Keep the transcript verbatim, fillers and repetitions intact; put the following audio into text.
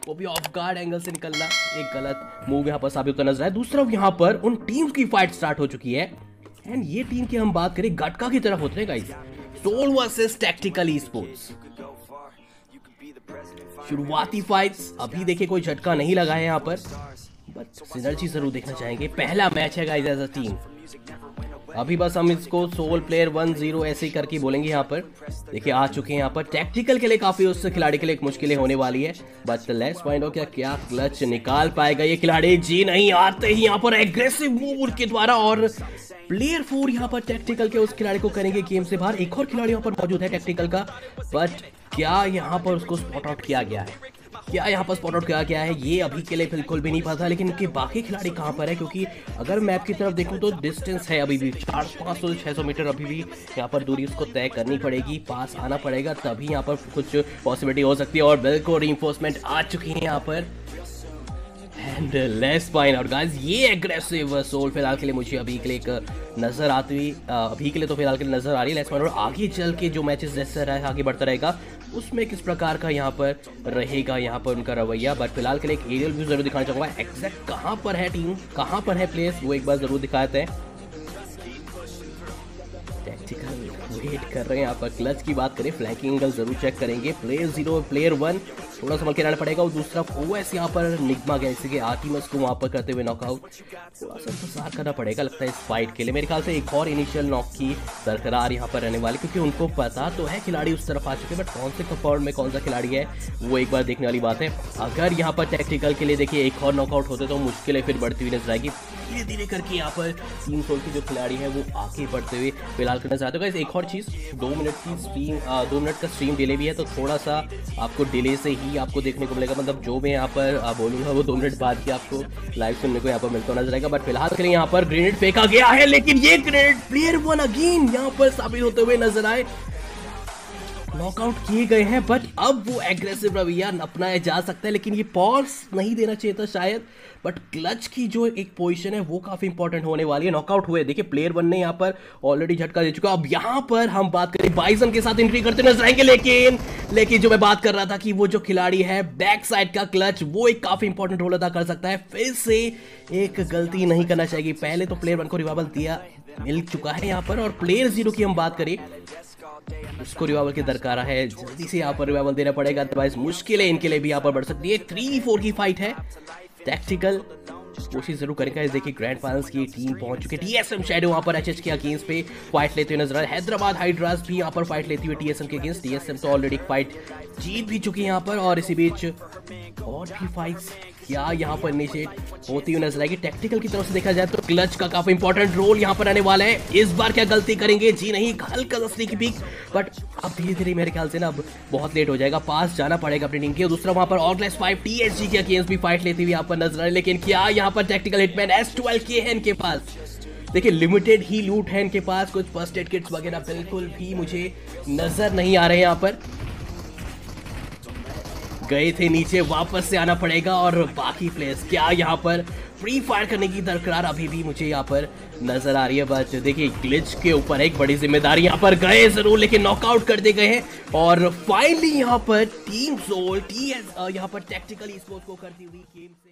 वो भी of guard angle से निकलना एक गलत मूव यहाँ पर साबित होता नजर आया। दूसरा यहाँ पर उन टीम्स की फाइट स्टार्ट हो चुकी है एंड ये टीम की हम बात करें गटका की तरफ होते हैं guys, soul versus tactical esports. शुरुआती फाइट्स अभी देखिए कोई झटका नहीं लगा है यहाँ पर, बट सिनर्जी जरूर देखना चाहेंगे। पहला मैच है गाइस एज अ टीम, अभी बस हम इसको सोल प्लेयर वन जीरो ऐसे ही करके बोलेंगे। यहाँ पर देखिए आ चुके हैं यहाँ पर टैक्टिकल के लिए, काफी उस खिलाड़ी के लिए एक मुश्किलें होने वाली है, बट लेट्स फाइंड आउट क्या क्या क्लच निकाल पाएगा ये खिलाड़ी। जी नहीं, आते ही यहाँ पर एग्रेसिव मूव उनके द्वारा और प्लेयर फोर यहाँ पर टैक्टिकल के उस खिलाड़ी को करेंगे गेम से बाहर। एक और खिलाड़ी यहाँ पर मौजूद है टैक्टिकल का, बट क्या यहाँ पर उसको स्पॉट आउट किया गया है, क्या यहाँ पर स्पॉट आउट किया गया है ये अभी के लिए बिल्कुल भी नहीं पता। लेकिन इनके बाकी खिलाड़ी कहाँ पर है, क्योंकि अगर मैप की तरफ देखूँ तो डिस्टेंस है अभी भी चार पाँच सौ छः सौ मीटर अभी भी यहाँ पर दूरी उसको तय करनी पड़ेगी, पास आना पड़ेगा तभी यहाँ पर कुछ पॉसिबिलिटी हो सकती है। और बिल्कुल रीइंफोर्समेंट आ चुकी है यहाँ पर and let's find out guys. ये एग्रेसिव सोल फिलहाल के लिए मुझे अभी के लिए एक नजर आती हुई अभी के लिए तो फिलहाल के लिए नजर आ रही है। लेट्स फाइंड आउट आगे चल के जो मैचेस जैसे रहा आगे बढ़ता रहेगा उसमें किस प्रकार का यहाँ पर रहेगा यहाँ पर उनका रवैया। बट फिलहाल के लिए एक एरियल व्यू जरूर दिखाना चाहूंगा, एग्जैक्ट कहाँ पर है टीम, कहाँ पर है प्लेयर्स, वो एक बार जरूर दिखाते हैं। टैक्टिकल वेट कर रहे हैं यहाँ पर। क्लच की बात करें, फ्लैंकिंग एंगल जरूर चेक करेंगे। प्लेयर जीरो प्लेयर वन थोड़ा संभल के रहना पड़ेगा और दूसरा ओएस यहाँ पर निग्मा गैलेक्सी के आर्टिमस को वहाँ पर करते हुए नॉकआउट थोड़ा सा इंतजार करना पड़ेगा लगता है इस फाइट के लिए। मेरे ख्याल से एक और इनिशियल नॉक की बरकरार यहाँ पर रहने वाली, क्योंकि उनको पता तो है खिलाड़ी उस तरफ आ चुके हैं, बट कौन से कंपाउंड में कौन सा खिलाड़ी है वो एक बार देखने वाली बात है। अगर यहाँ पर टैक्टिकल के लिए देखिए एक और नॉकआउट होते तो मुश्किलें फिर बढ़ती हुई नजर आएगी। धीरे धीरे करके यहाँ पर तीन सोल के जो खिलाड़ी है वो आगे बढ़ते हुए फिलहाल करना चाहते हो। एक और चीज़, दो मिनट की स्ट्रीम दो मिनट का स्ट्रीम डिले भी है, तो थोड़ा सा आपको डिले से ही आपको देखने को मिलेगा, मतलब जो मैं यहाँ पर बोलूँगा वो दो मिनट बाद की आपको लाइव सुनने को यहाँ पर मिलता नजर आएगा। बट फिलहाल के लिए यहाँ पर ग्रेनेड फेंका गया है, लेकिन ये ग्रेनेड प्लेयर वन अगेन यहाँ पर साबित होते हुए नजर आए। नॉकआउट किए गए हैं, बट अब वो एग्रेसिव रवैया अपनाया जा सकता है, लेकिन ये पॉज नहीं देना चाहिए था शायद। बट क्लच की जो एक पोजीशन है वो काफी इंपॉर्टेंट होने वाली है। नॉकआउट हुए, देखिए प्लेयर वन ने यहाँ पर ऑलरेडी झटका दे चुका। अब यहाँ पर हम बात करें बाइसन के साथ एंट्री करते नजर आएंगे, लेकिन लेकिन जो मैं बात कर रहा था कि वो जो खिलाड़ी है बैक साइड का क्लच वो एक काफी इंपॉर्टेंट रोल अदा कर सकता है। फिर से एक गलती नहीं करना चाहिए। पहले तो प्लेयर वन को रिवाइवल दिया मिल चुका है यहाँ पर, और प्लेयर जीरो की हम बात करें उसको रिवाइवल की दरकार है, जल्दी से यहाँ पर रिवाइवल देना पड़ेगा, अदरवाइज मुश्किलें इनके लिए भी यहाँ पर बढ़ सकती है। थ्री फोर की फाइट है, टैक्टिकल कोशिश जरूर करेगा। देखिए ग्रैंड फाइनल्स की टीम पहुंच चुकी है। टीएसएम शैडो वहां पर एचएच के अगेंस्ट पे फाइट लेते हुए नजर आ रहे हैं। हैदराबाद हाइड्रास भी यहां पर फाइट लेती हुई टीएसएम के अगेंस्ट। टीएसएम तो ऑलरेडी फाइट जीत भी चुकी है यहां पर, और इसी बीच और भी फाइट्स क्या यहां पर इनिशिएट होती हुई नजर आएगी। टैक्टिकल की तरफ से देखा जाए तो क्लच का काफी इंपॉर्टेंट रोल यहां पर आने वाला है। इस बार क्या गलती करेंगे, जी नहीं, हल्का दस्ती की पीक, बट अब धीरे धीरे मेरे ख्याल से ना अब बहुत लेट हो जाएगा, पास जाना पड़ेगा अपनी टीम के। दूसरा वहां पर ऑर्गलेस फाइव टीएसजी के अगेंस्ट भी फाइट लेती हुई यहां पर नजर आ रही है, लेकिन क्या यहां पर टैक्टिकल हिटमैन एस ट्वेल्व के है इनके पास। देखिए लिमिटेड ही लूट है इनके पास, कुछ फर्स्ट एड किट्स वगैरह बिल्कुल भी मुझे नजर नहीं आ रहे हैं। यहाँ पर गए थे नीचे, वापस से आना पड़ेगा, और बाकी प्लेयर्स क्या यहाँ पर फ्री फायर करने की दरकार अभी भी मुझे यहाँ पर नजर आ रही है। बट देखिए ग्लिच के ऊपर एक बड़ी जिम्मेदारी, यहाँ पर गए जरूर लेकिन नॉकआउट कर दे गए हैं। और फाइनली यहाँ पर टीम सोल टी एस यहाँ पर टैक्टिकल ई-स्पोर्ट्स को करती हुई गेम से